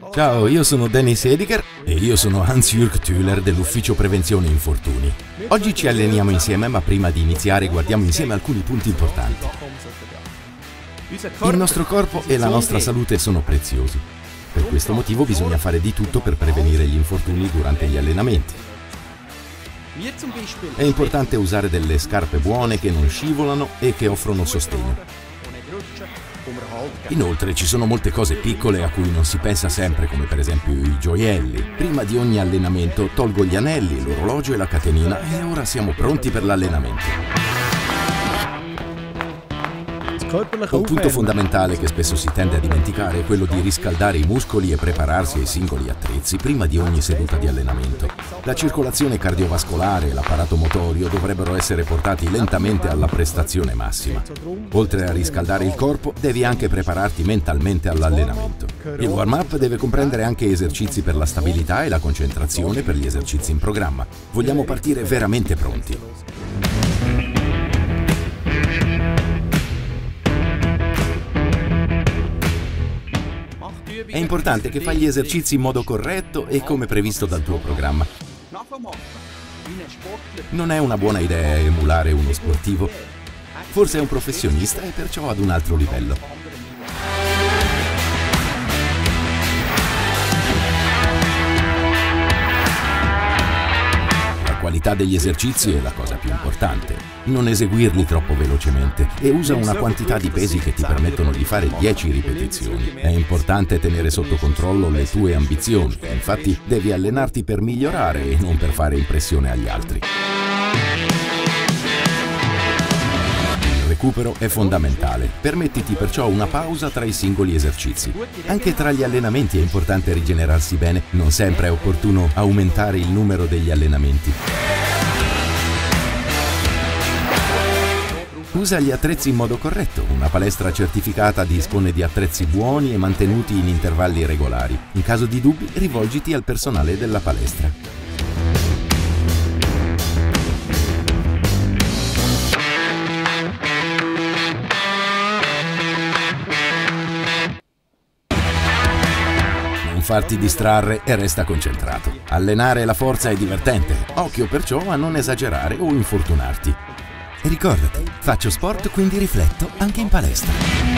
Ciao, io sono Dennis Hediger e io sono Hans-Jürg Thüler dell'Ufficio Prevenzione Infortuni. Oggi ci alleniamo insieme, ma prima di iniziare guardiamo insieme alcuni punti importanti. Il nostro corpo e la nostra salute sono preziosi. Per questo motivo bisogna fare di tutto per prevenire gli infortuni durante gli allenamenti. È importante usare delle scarpe buone che non scivolano e che offrono sostegno. Inoltre ci sono molte cose piccole a cui non si pensa sempre, come per esempio i gioielli. Prima di ogni allenamento tolgo gli anelli, l'orologio e la catenina e ora siamo pronti per l'allenamento. Un punto fondamentale che spesso si tende a dimenticare è quello di riscaldare i muscoli e prepararsi ai singoli attrezzi prima di ogni seduta di allenamento. La circolazione cardiovascolare e l'apparato motorio dovrebbero essere portati lentamente alla prestazione massima. Oltre a riscaldare il corpo, devi anche prepararti mentalmente all'allenamento. Il warm-up deve comprendere anche esercizi per la stabilità e la concentrazione per gli esercizi in programma. Vogliamo partire veramente pronti. È importante che fai gli esercizi in modo corretto e come previsto dal tuo programma. Non è una buona idea emulare uno sportivo. Forse è un professionista e perciò ad un altro livello. La qualità degli esercizi è la cosa più importante. Non eseguirli troppo velocemente e usa una quantità di pesi che ti permettono di fare 10 ripetizioni. È importante tenere sotto controllo le tue ambizioni, infatti devi allenarti per migliorare e non per fare impressione agli altri. Il recupero è fondamentale, permettiti perciò una pausa tra i singoli esercizi. Anche tra gli allenamenti è importante rigenerarsi bene, non sempre è opportuno aumentare il numero degli allenamenti. Usa gli attrezzi in modo corretto. Una palestra certificata dispone di attrezzi buoni e mantenuti in intervalli regolari. In caso di dubbi, rivolgiti al personale della palestra. Non farti distrarre e resta concentrato. Allenare la forza è divertente. Occhio perciò a non esagerare o infortunarti. E ricordati, faccio sport quindi rifletto anche in palestra.